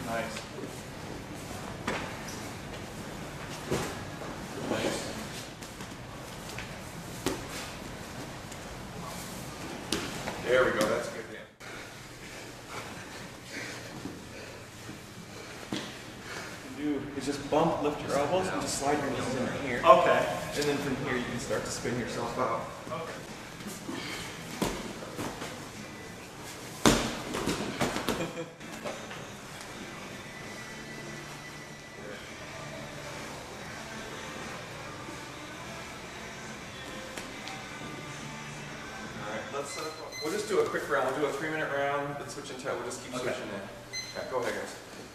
Nice. Nice. There we go, that's good. Do is just bump, lift your elbows, and just slide your knees in here. Okay. And then from here you can start to spin yourself out. Okay. We'll just do a quick round. We'll do a 3-minute round, then switch into it. We'll just keep switching in. Yeah, go ahead, guys.